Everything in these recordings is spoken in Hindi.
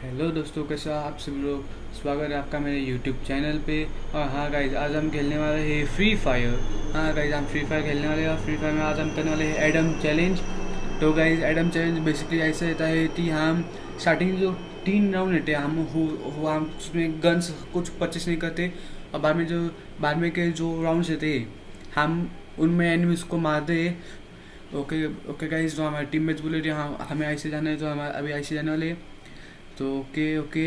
हेलो दोस्तों, कैसे हो आप सभी लोग। स्वागत है आपका मेरे यूट्यूब चैनल पे। और हाँ गाइज, आज हम खेलने वाले हैं फ्री फायर। हाँ गाइज, हम फ्री फायर खेलने वाले हैं और फ्री फायर में आज हम करने वाले हैं एडम चैलेंज। तो गाइज, एडम चैलेंज बेसिकली ऐसा रहता है कि हम स्टार्टिंग जो 3 राउंड रहते हैं हम उसमें गन्स कुछ परचेस नहीं करते। और बाद में के जो राउंड्स रहते हैं हम उनमें एनिमीज को मारते हैं। ओके ओके गाइज, जो हमारे टीम मेट्स बोले थे हाँ हमें ऐसे जाना है, तो हम अभी ऐसे जाने वाले हैं। तो ओके ओके,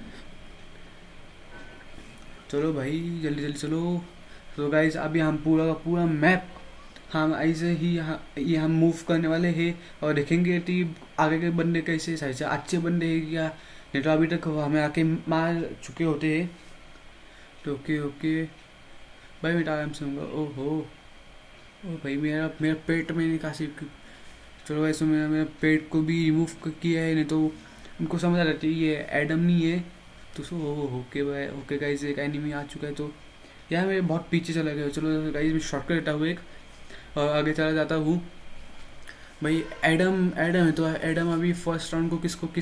चलो भाई जल्दी जल्दी चलो। तो गाइज, अभी हम पूरा का पूरा मैप हम ऐसे ही ये हम मूव करने वाले हैं और देखेंगे कि आगे के बंदे कैसे सही से अच्छे बंदे हैं या नहीं, तो अभी तक हमें आके मार चुके होते हैं। तो ओके ओके भाई, मैं आराम से होऊंगा। ओहो ओ भाई, मेरा मेरा पेट में निकासी। चलो वैसे मेरा मेरा पेट को भी रिमूव किया है, नहीं तो उनको समझ आ जाती है ये एडम नहीं है। तो सो ओके भाई, ओके गाइज, एक एनिमी आ चुका है। तो यार मैं बहुत पीछे चला गया। चलो गाइज, मैं शॉर्टकट लेता हूँ एक और आगे चला जाता हूँ। भाई एडम एडम है, तो एडम अभी फर्स्ट राउंड को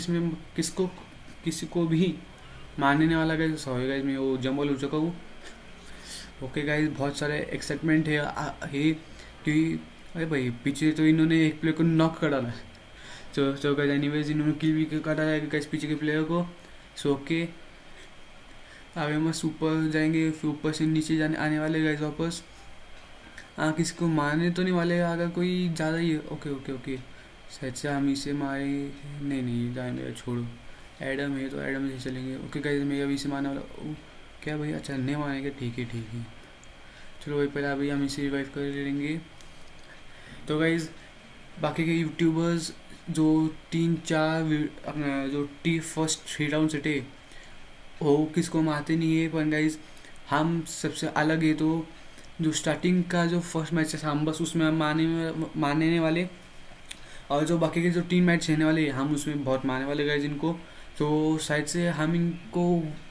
किसी को भी मारने वाला गाइज। सॉरी गाइज, मैं वो जम्बल हो चुका हूँ। ओके गाइज, बहुत सारे एक्साइटमेंट है कि अरे भाई पीछे तो इन्होंने एक प्लेयर को नॉक कर डाला। सो गाइज, एनीवेज इन्होंने किल भी काटा है गाइज पीछे के प्लेयर को। सो ओके, आगे हम ऊपर जाएंगे, फिर ऊपर से नीचे जाने आने वाले गाइज वापस। हाँ, किसी को मारने तो नहीं वाले अगर कोई ज़्यादा ही। ओके ओके ओके, शायद से हम इसे मारे। नहीं नहीं, जाने छोड़ो, एडम है तो एडम से चलेंगे। ओके गाइज, मैं अभी इसे मारने वाला। क्या भाई, अच्छा नहीं मारेंगे, ठीक है ठीक है। चलो भाई, पहले अभी हम इसे रिवाइव कर लेंगे। तो गाइज, बाकी के यूट्यूबर्स जो 3-4 अपना जो फर्स्ट 3 राउंड थे वो किसको मारते नहीं है, पर गाइज हम सबसे अलग है। तो जो स्टार्टिंग का जो फर्स्ट मैच है हम बस उसमें हम मारने वाले, और जो बाकी के जो 3 मैच रहने वाले हम उसमें बहुत मारने वाले गाइज इनको। तो शायद से हम इनको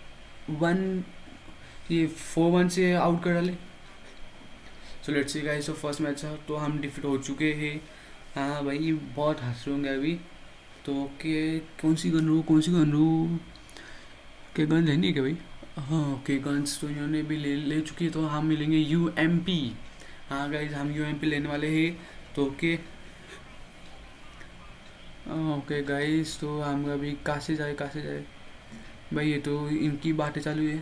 4-1 से आउट कर डाले। सो लेट्स सी गाइस, तो फर्स्ट मैच है तो हम डिफीट हो चुके हैं। हाँ भाई, बहुत हंस रहे होंगे अभी। तो कौन सी गन लूँ के गन लेनी है क्या भाई। हाँ ओके, गन्स तो इन्होंने भी ले चुकी है, तो हम मिलेंगे UMP। हाँ गाइज, हम UMP लेने वाले हैं। तो ओके गाइज, तो हम अभी कहाँ से जाए भाई, ये तो इनकी बातें चालू है।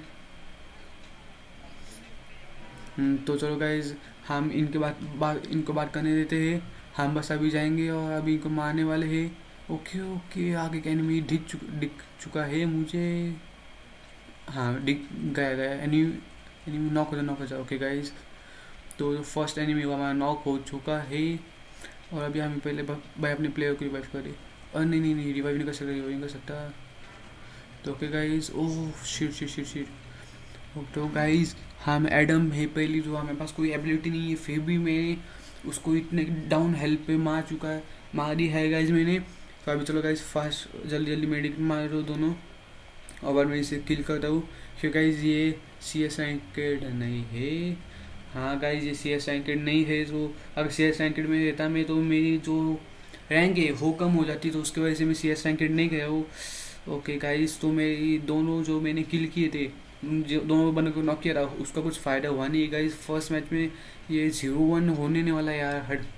तो चलो गाइज, हम इनको बात करने देते हैं। हम बस अभी जाएंगे और अभी इनको मारने वाले हैं। ओके ओके, आगे का एनिमी दिख चुका है मुझे। हाँ, दिख गया एनिमी नॉक हो जाए। ओके गाइज, तो जो फर्स्ट एनिमी हुआ हमारा नॉक हो चुका है। और अभी हम पहले भाई अपने प्लेयर को रिवाइव करें। और नहीं, रिवाइव नहीं कर सकता। तो ओके गाइज, ओह शिट। तो गाइज, हम एडम है पहली, जो हमारे पास कोई एबिलिटी नहीं है, फिर भी मैंने उसको इतने डाउन हेल्प पे मारी है गाइज मैंने। तो अभी चलो गाइज, फास्ट जल्दी मेडिक मारो दोनों, और बाद में इसे किल करता हूँ। फिर गाइज, ये CS रैंकेड नहीं है। हाँ गाइज, ये CS रैंकेड नहीं है। तो अगर CS रैंकेड में रहता मैं, तो मेरी जो रैंक है वो कम हो जाती, तो उसकी वजह से मैं CS रैंकेड नहीं गया हूँ। ओके गाइज, तो मेरी दोनों जो मैंने किल किए थे, जो दोनों बंदों को नॉक किया था, उसका कुछ फ़ायदा हुआ नहीं है गाइज। फर्स्ट मैच में ये 0-1 होने वाला है यार। हट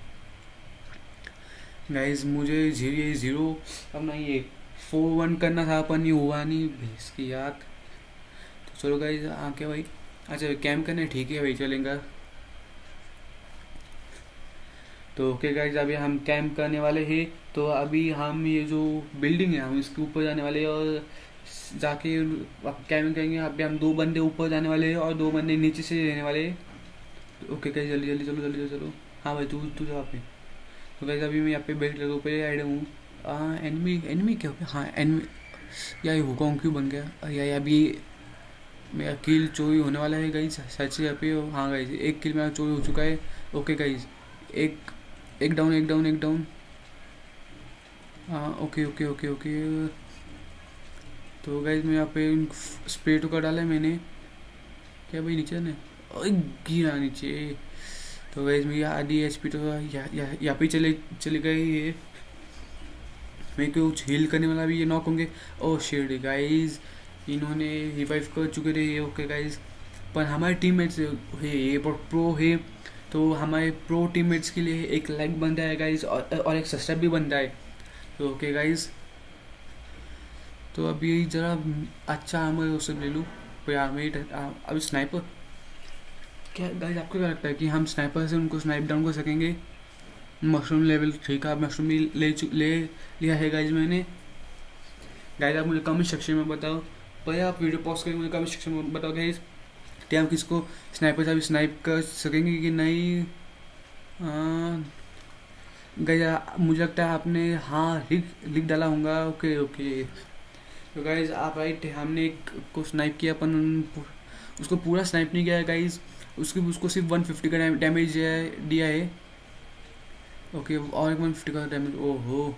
गाइज, मुझे 0 अपना ये 4-1 करना था, अपन ये हुआ नहीं भैंस की याद। तो चलो गाइज, क्या भाई, अच्छा कैम्प करने ठीक है भाई, चलेंगे। तो ओके गाइज, अभी हम कैंप करने वाले हैं। तो अभी हम ये जो बिल्डिंग है हम इसके ऊपर जाने वाले हैं और जाके कैंप करेंगे। अभी हम 2 बंदे ऊपर जाने वाले हैं और 2 बंदे नीचे से रहने वाले हैं। तो ओके गाइज, जल्दी चलो। हाँ भाई, तू जा पे। तो गाइज, अभी मैं यहाँ पे बैठ लगा ऊपर ऐड हूँ। एनिमी क्या हो गया। हाँ एनिमी, यार ये हुकॉन्ग क्यों बन गया यार। अभी मेरा किल चोरी होने वाला है गाइज, सच से यहाँ पे। हाँ गाइज, एक किल मेरा चोरी हो चुका है। ओके गाइज, एक डाउन। हाँ ओके। तो गाइज, मैं यहाँ पे स्प्रे तो कर डाला है मैंने। क्या भाई, नीचे ने गिरा नीचे। तो गाइज, मेरी आधी HP तो यहाँ पे चली गई है। मेरे को कुछ हील करने वाला भी ये नॉक होंगे। ओह शिट गाइस, इन्होंने रिवाइव कर चुके थे ये। ओके गाइस, पर हमारे टीममेट्स है ये प्रो है, तो हमारे प्रो टीममेट्स के लिए एक लाइक बनता है गाइस, और एक सब्सक्राइब भी बनता है। तो ओके गाइस, तो अभी ज़रा अच्छा आर्मर वो सब ले लूँ। कोई आर्मर अभी स्नाइपर क्या गाइस, आपको क्या लगता है कि हम स्नाइपर से उनको स्नाइप डाउन कर सकेंगे? मशरूम लेवल 3 का मशरूम भी ले लिया है गाइस मैंने। गाइस आप मुझे कमेंट सेक्शन में बताओ, पहले आप वीडियो पॉज करके मुझे कमेंट सेक्शन में बताओ गाइस कि हम किसको स्नाइपर से अभी स्नाइप कर सकेंगे कि नहीं। गाइस मुझे लगता है आपने हाँ लिख डाला होगा। ओके ओके, तो गाइस आप राइट, हमने एक को स्नाइप किया, अपन उसको पूरा स्नाइप नहीं किया है गाइस, उसको सिर्फ 150 का डैमेज दिया है। ओके, और 150 का डैमेज, ओहो।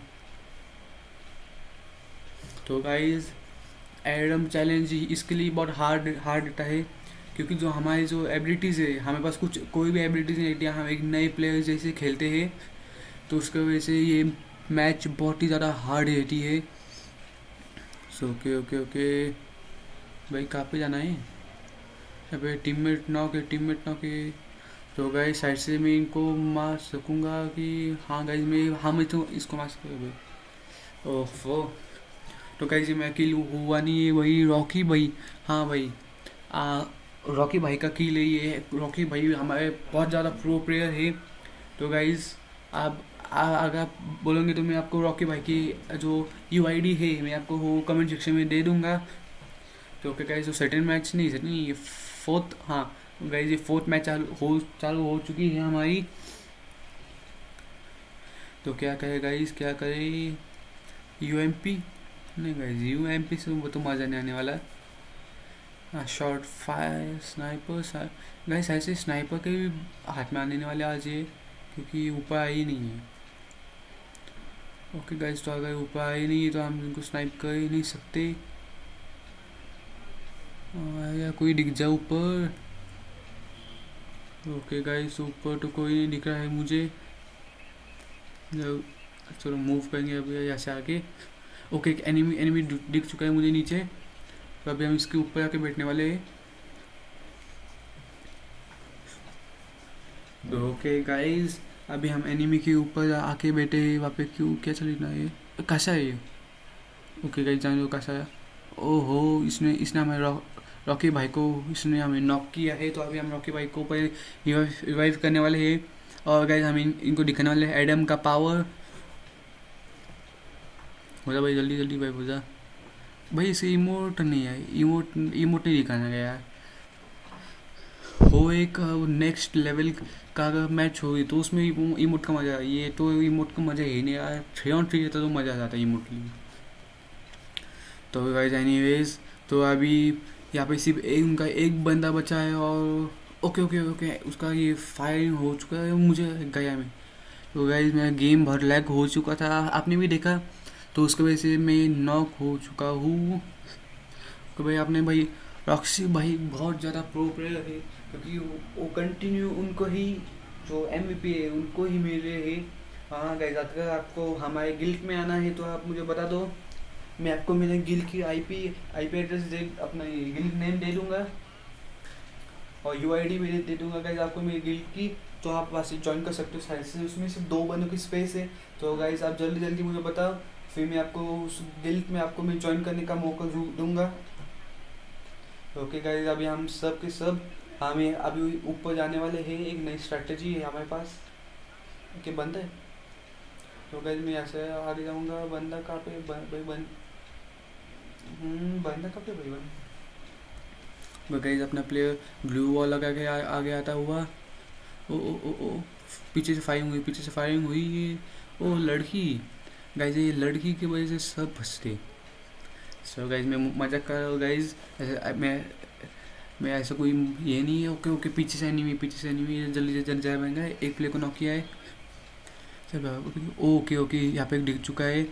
तो गाइस एडम चैलेंज इसके लिए बहुत हार्ड रहता है, क्योंकि जो हमारी जो एबिलिटीज़ है, हमारे पास कोई भी एबिलिटीज़ नहीं रहती, हम एक नए प्लेयर जैसे खेलते हैं, तो उसकी वजह से ये मैच बहुत ही ज़्यादा हार्ड रहती है। सो ओके ओके ओके भाई, कहाँ पे जाना है? अबे टीममेट नॉक है। तो गाइस साइड से मैं इनको मार सकूँगा कि हाँ गाइस मैं तो इसको मार सकूँगा। ओफो, तो गाइस ये मैं किल हुआ नहीं है, वही रॉकी भाई, हाँ भाई रॉकी भाई का किल है ये। रॉकी भाई हमारे बहुत ज़्यादा प्रो प्लेयर है। तो गाइस आप अगर आप बोलोगे तो मैं आपको रॉकी भाई की जो UID है मैं आपको वो कमेंट सेक्शन में दे दूँगा। तो ओके गाइस, जो सेकंड मैच नहीं ये फोर्थ, हाँ गाइस ये फोर्थ मैच चालू हो चुकी है हमारी। तो क्या करें गाइस, क्या करें? UMP नहीं गाइस, UMP से वो तो मज़ा नहीं आने वाला। शॉर्ट फायर स्नाइपर गाइस, ऐसे स्नाइपर के भी हाथ में आने वाले आज ये, क्योंकि ऊपर आई नहीं है। ओके गाइस, तो अगर ऊपर आई नहीं है तो हम इनको स्नाइप कर ही नहीं सकते। या कोई दिख जाए ऊपर। ओके गाइस, ऊपर तो कोई नहीं दिख रहा है मुझे। चलो मूव करेंगे अभी यहाँ से आके। ओके, एक एनिमी दिख चुका है मुझे नीचे, तो अभी हम इसके ऊपर आके बैठने वाले हैं। तो ओके गाइस, अभी हम एनिमी के ऊपर आके बैठे हैं। वहाँ पे क्यों क्या चल रहा है? कैसा है ये? ओके गाइस, जान लो कैसा है। ओहो, इसने हमारे रॉकी भाई को इसने हमें नॉक किया है। तो अभी हम रॉकी भाई को ऊपर रिवाइव करने वाले हैं, और गाइस हम इनको दिखाने वाले हैं एडम का पावर। हो जा भाई, जल्दी भाई हो जा भाई। इसे इमोट नहीं है, इमोट नहीं दिखाना गया है। हो एक नेक्स्ट लेवल का अगर मैच होगी तो उसमें इमोट का मज़ा, ये तो इमोट का मज़ा ही नहीं यार। 3-on-3 रहता तो मज़ा आ जाता है इमोट लिए। तो गाइस एनीवेज, तो अभी यहाँ पे सिर्फ उनका एक बंदा बचा है, और ओके उसका ये फायरिंग हो चुका है मुझे गया में। तो गाइस मेरा गेम बहुत लैग हो चुका था, आपने भी देखा, तो उसकी वजह से मैं नॉक हो चुका हूँ। तो भाई आपने भाई रॉक्सी भाई बहुत ज़्यादा प्रो प्लेयर है, क्योंकि वो कंटिन्यू उनको ही जो MVP है उनको ही मिल रहे हैं। हाँ गाइस, अगर आपको हमारे गिल्ड में आना है तो आप मुझे बता दो, मैं आपको मेरे गिल्ड की IP एड्रेस अपना गिल्ड नेम दे दूँगा, और UID भी दे दूँगा गाइस आपको मेरी गिल्ड की। तो आप वहाँ से ज्वाइन कर सकते हो साइड से, उसमें सिर्फ 2 बंदों की स्पेस है। तो गाइस आप जल्दी मुझे बताओ, फिर मैं आपको उस गिल्ड में आपको मैं ज्वाइन करने का मौका दूँगा। ओके गाइस, अभी हम सब के सब हमें अभी ऊपर जाने वाले हैं। एक नई स्ट्रेटजी है हमारे पास। ओके बंदा है, तो गाइस मैं ऐसे आगे जाऊँगा। बंदा कहाँ पे भाई? बंदा कहाँ पे भाई? गाइस अपना प्लेयर ब्लू वॉल लगा के आगे आता हुआ। ओ पीछे से फायरिंग हुई। ओ लड़की, गाइस ये लड़की की वजह से सब फंसते। सो गाइस मैं मजाक कर रहा हूँ गाइस, ऐसे मैं ऐसा कोई ये नहीं है। ओके पीछे से एनिमी जल्दी जाएगा। एक प्लेयर को नॉक किया है। चल ओके यहाँ पे दिख चुका है।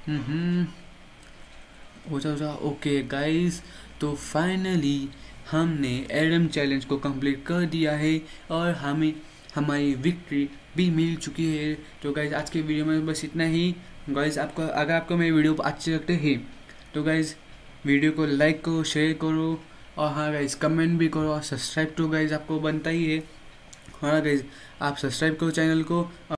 हो जा। ओके गाइस, तो फाइनली हमने एडम चैलेंज को कंप्लीट कर दिया है, और हमें हमारी विक्ट्री भी मिल चुकी है। तो गाइज आज के वीडियो में बस इतना ही। गाइज अगर आपको मेरी वीडियो अच्छी लगती है तो गाइज वीडियो को लाइक करो, शेयर करो, और हाँ गाइज कमेंट भी करो, और सब्सक्राइब तो गाइज आपको बनता ही है। हाँ गाइज आप सब्सक्राइब करो चैनल को।